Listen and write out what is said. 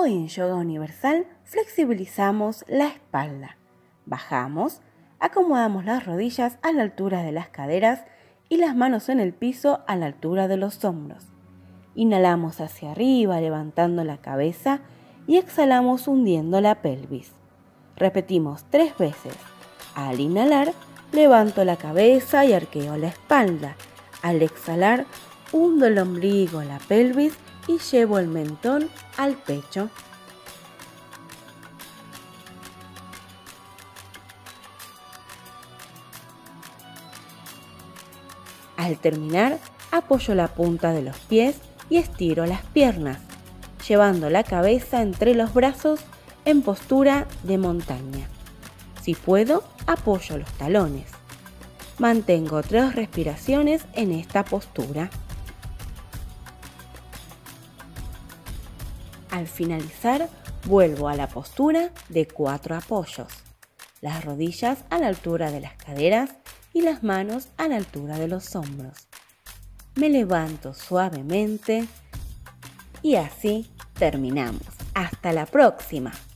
Hoy en Yoga Universal flexibilizamos la espalda. Bajamos, acomodamos las rodillas a la altura de las caderas y las manos en el piso a la altura de los hombros. Inhalamos hacia arriba levantando la cabeza y exhalamos hundiendo la pelvis. Repetimos 3 veces. Al inhalar, levanto la cabeza y arqueo la espalda. Al exhalar, hundo el ombligo, la pelvis y llevo el mentón al pecho. Al terminar, apoyo la punta de los pies y estiro las piernas, llevando la cabeza entre los brazos en postura de montaña. Si puedo, apoyo los talones. Mantengo 3 respiraciones en esta postura. Al finalizar, vuelvo a la postura de 4 apoyos. Las rodillas a la altura de las caderas y las manos a la altura de los hombros. Me levanto suavemente y así terminamos. ¡Hasta la próxima!